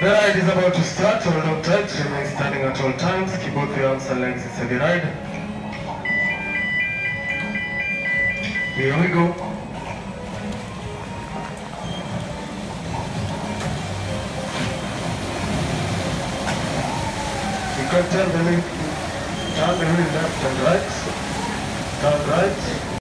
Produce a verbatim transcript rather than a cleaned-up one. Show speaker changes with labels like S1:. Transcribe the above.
S1: The ride is about to start. Hold on tight, remain standing at all times. Keep both your arms and legs inside the ride. Here we go. You can turn the wheel, turn the wheel left and right. Turn right.